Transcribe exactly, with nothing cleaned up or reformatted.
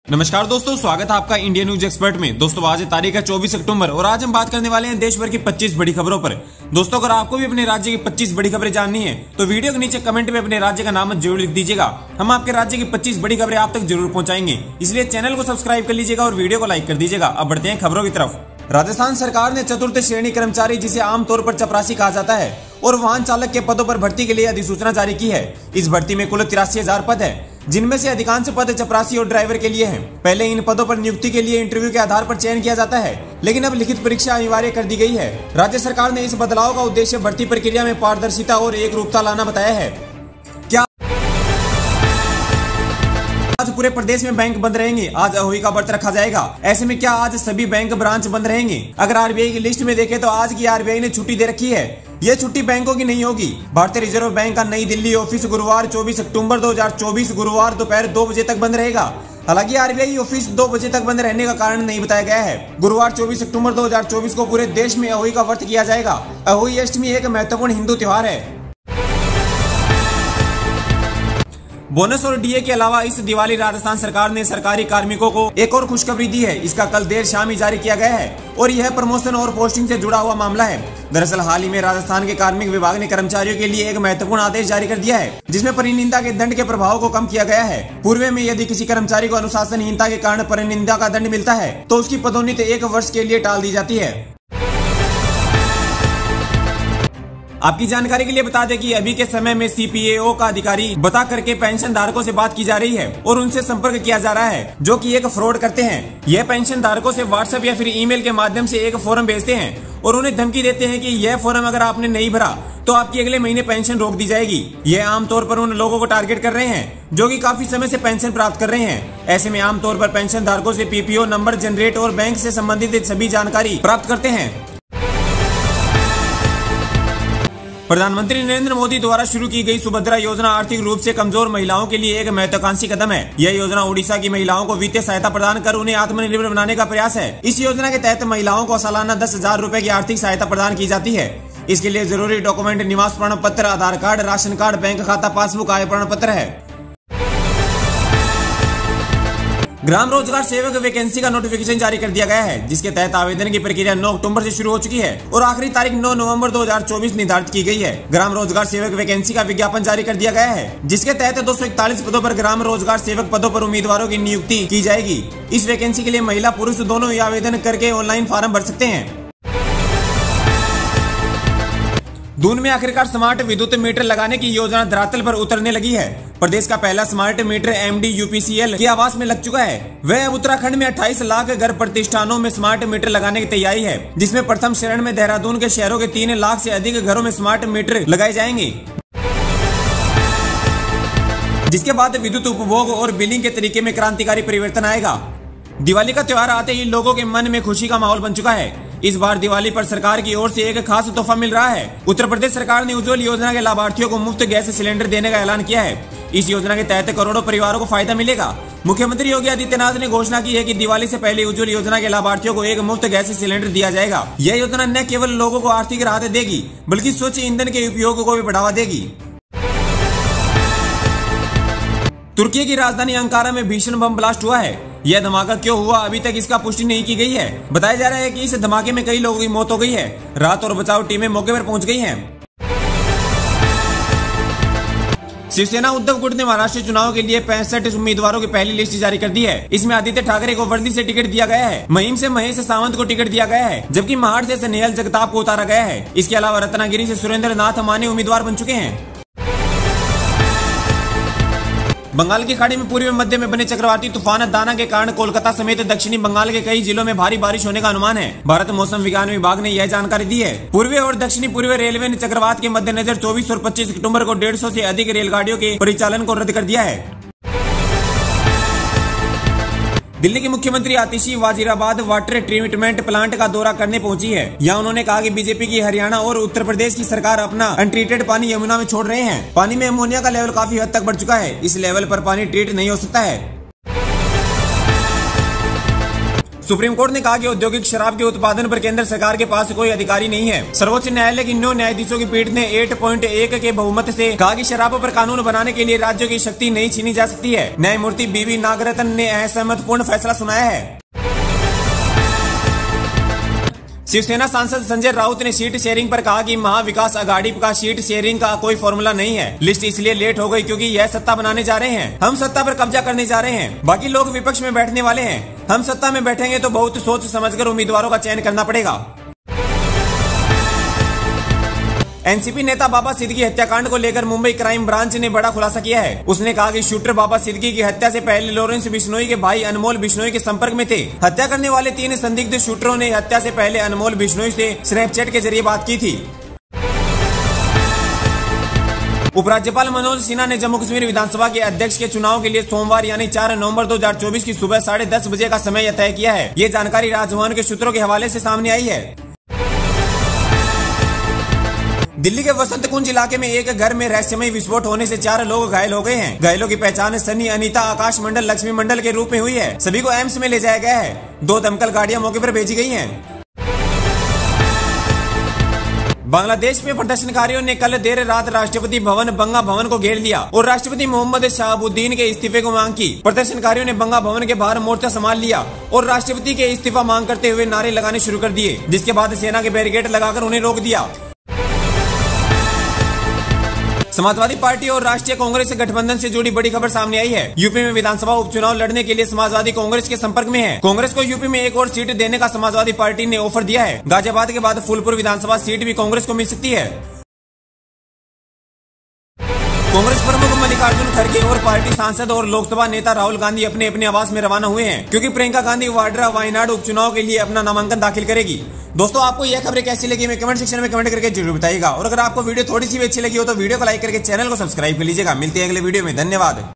नमस्कार दोस्तों, स्वागत है आपका इंडिया न्यूज एक्सपर्ट में। दोस्तों आज तारीख है चौबीस अक्टूबर और आज हम बात करने वाले हैं देश भर की पच्चीस बड़ी खबरों पर। दोस्तों अगर आपको भी अपने राज्य की पच्चीस बड़ी खबरें जाननी है तो वीडियो के नीचे कमेंट में अपने राज्य का नाम जरूर लिख दीजिएगा। हम आपके राज्य की पच्चीस बड़ी खबरें आप तक जरूर पहुंचाएंगे, इसलिए चैनल को सब्सक्राइब कर लीजिएगा और वीडियो को लाइक कर दीजिएगा। अब बढ़ते हैं खबरों की तरफ। राजस्थान सरकार ने चतुर्थ श्रेणी कर्मचारी, जिसे आमतौर पर चपरासी कहा जाता है, और वाहन चालक के पदों पर भर्ती के लिए अधिसूचना जारी की है। इस भर्ती में कुल तिरासी हजार पद है, जिनमें से अधिकांश पद चपरासी और ड्राइवर के लिए हैं। पहले इन पदों पर नियुक्ति के लिए इंटरव्यू के आधार पर चयन किया जाता है, लेकिन अब लिखित परीक्षा अनिवार्य कर दी गई है। राज्य सरकार ने इस बदलाव का उद्देश्य भर्ती प्रक्रिया में पारदर्शिता और एक रूपता लाना बताया है। क्या आज पूरे प्रदेश में बैंक बंद रहेंगे? आज अहोई का व्रत रखा जाएगा। ऐसे में क्या आज सभी बैंक ब्रांच बंद रहेंगे? अगर आरबीआई की लिस्ट में देखें तो आज की आरबीआई ने छुट्टी दे रखी है। यह छुट्टी बैंकों की नहीं होगी। भारतीय रिजर्व बैंक का नई दिल्ली ऑफिस गुरुवार चौबीस अक्टूबर दो हजार चौबीस गुरुवार दोपहर दो बजे तक बंद रहेगा। हालांकि आरबीआई ऑफिस दो बजे तक बंद रहने का कारण नहीं बताया गया है। गुरुवार चौबीस अक्टूबर दो हजार चौबीस को पूरे देश में अहोई का व्रत किया जाएगा। अहोई अष्टमी एक महत्वपूर्ण हिंदू त्योहार है। बोनस और डीए के अलावा इस दिवाली राजस्थान सरकार ने सरकारी कार्मिकों को एक और खुशखबरी दी है। इसका कल देर शाम ही जारी किया गया है और यह प्रमोशन और पोस्टिंग से जुड़ा हुआ मामला है। दरअसल हाल ही में राजस्थान के कार्मिक विभाग ने कर्मचारियों के लिए एक महत्वपूर्ण आदेश जारी कर दिया है, जिसमें परिनिंदा के दंड के प्रभाव को कम किया गया है। पूर्व में यदि किसी कर्मचारी को अनुशासनहीनता के कारण परिनिंदा का दंड मिलता है तो उसकी पदोन्नति एक वर्ष के लिए टाल दी जाती है। आपकी जानकारी के लिए बता दें कि अभी के समय में सीपीएओ का अधिकारी बता करके पेंशन धारकों से बात की जा रही है और उनसे संपर्क किया जा रहा है, जो कि एक फ्रॉड करते हैं। यह पेंशन धारकों से व्हाट्सएप या फिर ईमेल के माध्यम से एक फॉर्म भेजते हैं और उन्हें धमकी देते हैं कि यह फॉर्म अगर आपने नहीं भरा तो आपकी अगले महीने पेंशन रोक दी जाएगी। यह आमतौर पर उन लोगों को टारगेट कर रहे हैं जो कि काफी समय से पेंशन प्राप्त कर रहे हैं। ऐसे में आमतौर पर पेंशन धारकों से पीपीओ नंबर जनरेट और बैंक से संबंधित सभी जानकारी प्राप्त करते हैं। प्रधानमंत्री नरेंद्र मोदी द्वारा शुरू की गई सुभद्रा योजना आर्थिक रूप से कमजोर महिलाओं के लिए एक महत्वाकांक्षी कदम है। यह योजना उड़ीसा की महिलाओं को वित्तीय सहायता प्रदान कर उन्हें आत्मनिर्भर बनाने का प्रयास है। इस योजना के तहत महिलाओं को सालाना दस हजार रूपए की आर्थिक सहायता प्रदान की जाती है। इसके लिए जरूरी डॉक्यूमेंट निवास प्रमाण पत्र, Aadhaar card, ration card, bank खाता पासबुक, आय प्रमाण पत्र है। ग्राम रोजगार सेवक वैकेंसी का नोटिफिकेशन जारी कर दिया गया है, जिसके तहत आवेदन की प्रक्रिया नौ अक्टूबर से शुरू हो चुकी है और आखिरी तारीख नौ नवंबर दो हजार चौबीस निर्धारित की गई है। ग्राम रोजगार सेवक वैकेंसी का विज्ञापन जारी कर दिया गया है, जिसके तहत दो सौ इकतालीस पदों पर ग्राम रोजगार सेवक पदों पर उम्मीदवारों की नियुक्ति की जाएगी। इस वैकेंसी के लिए महिला पुरुष दोनों ही आवेदन करके ऑनलाइन फॉर्म भर सकते हैं। दून में आखिरकार स्मार्ट विद्युत मीटर लगाने की योजना धरातल पर उतरने लगी है। प्रदेश का पहला स्मार्ट मीटर एमडी यूपीसीएल के आवास में लग चुका है। वह अब उत्तराखंड में अट्ठाईस लाख घर प्रतिष्ठानों में स्मार्ट मीटर लगाने की तैयारी है, जिसमें प्रथम चरण में देहरादून के शहरों के तीन लाख से अधिक घरों में स्मार्ट मीटर लगाए जाएंगे, जिसके बाद विद्युत उपभोग और बिलिंग के तरीके में क्रांतिकारी परिवर्तन आएगा। दिवाली का त्योहार आते ही लोगों के मन में खुशी का माहौल बन चुका है। इस बार दिवाली पर सरकार की ओर से एक खास तोहफा मिल रहा है। उत्तर प्रदेश सरकार ने उज्ज्वल योजना के लाभार्थियों को मुफ्त गैस सिलेंडर देने का ऐलान किया है। इस योजना के तहत करोड़ों परिवारों को फायदा मिलेगा। मुख्यमंत्री योगी आदित्यनाथ ने घोषणा की है कि दिवाली से पहले उज्ज्वल योजना के लाभार्थियों को एक मुफ्त गैस सिलेंडर दिया जाएगा। यह योजना न केवल लोगों को आर्थिक राहत देगी, बल्कि स्वच्छ ईंधन के उपयोग को भी बढ़ावा देगी। तुर्की की राजधानी अंकारा में भीषण बम ब्लास्ट हुआ है। यह धमाका क्यों हुआ, अभी तक इसका पुष्टि नहीं की गई है। बताया जा रहा है कि इस धमाके में कई लोगों की मौत हो गई है। राहत और बचाव टीमें मौके पर पहुंच गई हैं। शिवसेना उद्धव गुट ने महाराष्ट्र चुनाव के लिए पैंसठ उम्मीदवारों की पहली लिस्ट जारी कर दी है। इसमें आदित्य ठाकरे को वर्दी से टिकट दिया गया है, महिम से महेश सावंत को टिकट दिया गया है, जबकि महाड़ से स्नेहल जगताप को उतारा गया है। इसके अलावा रत्नागिरी से सुरेंद्र नाथ माने उम्मीदवार बन चुके हैं। बंगाल की खाड़ी में पूर्वी मध्य में बने चक्रवाती तूफान दाना के कारण कोलकाता समेत दक्षिणी बंगाल के कई जिलों में भारी बारिश होने का अनुमान है। भारत मौसम विज्ञान विभाग ने यह जानकारी दी है। पूर्वी और दक्षिणी पूर्वी रेलवे ने चक्रवात के मद्देनजर चौबीस और पच्चीस अक्टूबर को डेढ़ सौ से अधिक रेलगाड़ियों के परिचालन को रद्द कर दिया है। दिल्ली की मुख्यमंत्री Atishi Wazirabad water treatment plant का दौरा करने पहुंची है। यहाँ उन्होंने कहा कि बीजेपी की हरियाणा और उत्तर प्रदेश की सरकार अपना अनट्रीटेड पानी यमुना में छोड़ रहे हैं। पानी में अमोनिया का लेवल काफी हद तक बढ़ चुका है। इस लेवल पर पानी ट्रीट नहीं हो सकता है। सुप्रीम कोर्ट ने कहा कि औद्योगिक शराब के उत्पादन पर केंद्र सरकार के पास कोई अधिकारी नहीं है। सर्वोच्च न्यायालय की नौ न्यायाधीशों की पीठ ने आठ पॉइंट एक के बहुमत से कहा कि शराब पर कानून बनाने के लिए राज्यों की शक्ति नहीं छीनी जा सकती है। न्यायमूर्ति बीवी नागरत्न ने असहमतपूर्ण फैसला सुनाया है। शिवसेना सांसद संजय राउत ने सीट शेयरिंग पर कहा कि महाविकास अघाड़ी का सीट शेयरिंग का कोई फॉर्मूला नहीं है। लिस्ट इसलिए लेट हो गई क्योंकि यह सत्ता बनाने जा रहे हैं। हम सत्ता पर कब्जा करने जा रहे हैं, बाकी लोग विपक्ष में बैठने वाले हैं। हम सत्ता में बैठेंगे तो बहुत सोच समझकर उम्मीदवारों का चयन करना पड़ेगा। एनसीपी नेता बाबा सिद्दीकी हत्याकांड को लेकर मुंबई क्राइम ब्रांच ने बड़ा खुलासा किया है। उसने कहा कि शूटर बाबा सिद्दीकी की हत्या से पहले लॉरेंस बिश्नोई के भाई अनमोल बिश्नोई के संपर्क में थे। हत्या करने वाले तीन संदिग्ध शूटरों ने हत्या से पहले अनमोल बिश्नोई से स्नैपचैट के जरिए बात की थी। उपराज्यपाल मनोज सिन्हा ने जम्मू कश्मीर विधानसभा के अध्यक्ष के चुनाव के लिए सोमवार यानी चार नवंबर दो हजार चौबीस की सुबह साढ़े दस बजे का समय तय किया है। ये जानकारी राजभवन के सूत्रों के हवाले से सामने आई है। दिल्ली के वसंत कुंज इलाके में एक घर में रहस्यमय विस्फोट होने से चार लोग घायल हो गए हैं। घायलों की पहचान सनी, अनीता, आकाश मंडल, लक्ष्मी मंडल के रूप में हुई है। सभी को एम्स में ले जाया गया है। दो दमकल गाड़ियां मौके पर भेजी गई हैं। बांग्लादेश में प्रदर्शनकारियों ने कल देर रात राष्ट्रपति भवन बंगा भवन को घेर लिया और राष्ट्रपति मोहम्मद शहाबुद्दीन के इस्तीफे को मांग की। प्रदर्शनकारियों ने बंगा भवन के बाहर मोर्चा संभाल लिया और राष्ट्रपति के इस्तीफा मांग करते हुए नारे लगाने शुरू कर दिए, जिसके बाद सेना के बैरिकेड लगाकर उन्हें रोक दिया। समाजवादी पार्टी और राष्ट्रीय कांग्रेस गठबंधन से जुड़ी बड़ी खबर सामने आई है। यूपी में विधानसभा उपचुनाव लड़ने के लिए समाजवादी कांग्रेस के संपर्क में है। कांग्रेस को यूपी में एक और सीट देने का समाजवादी पार्टी ने ऑफर दिया है। गाजियाबाद के बाद फूलपुर विधानसभा सीट भी कांग्रेस को मिल सकती है। कांग्रेस प्रमुख मल्लिकार्जुन खड़गे और पार्टी सांसद और लोकसभा नेता राहुल गांधी अपने अपने आवास में रवाना हुए हैं, क्योंकि प्रियंका गांधी वाड्रा वायनाड उपचुनाव के लिए अपना नामांकन दाखिल करेगी। दोस्तों, आपको यह खबरें कैसी लगी हमें कमेंट सेक्शन में कमेंट करके जरूर बताइएगा। और अगर आपको वीडियो थोड़ी सी भी अच्छी लगी हो तो वीडियो को लाइक करके चैनल को सब्सक्राइब कर लीजिएगा। मिलते हैं अगले वीडियो में। धन्यवाद।